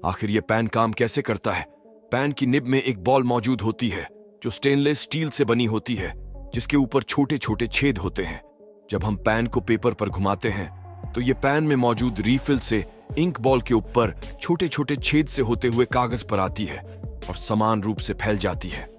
आखिर ये पेन काम कैसे करता है? पेन की निब में एक बॉल मौजूद होती है जो स्टेनलेस स्टील से बनी होती है, जिसके ऊपर छोटे छोटे छेद होते हैं। जब हम पेन को पेपर पर घुमाते हैं तो ये पेन में मौजूद रीफिल से इंक बॉल के ऊपर छोटे छोटे छेद से होते हुए कागज पर आती है और समान रूप से फैल जाती है।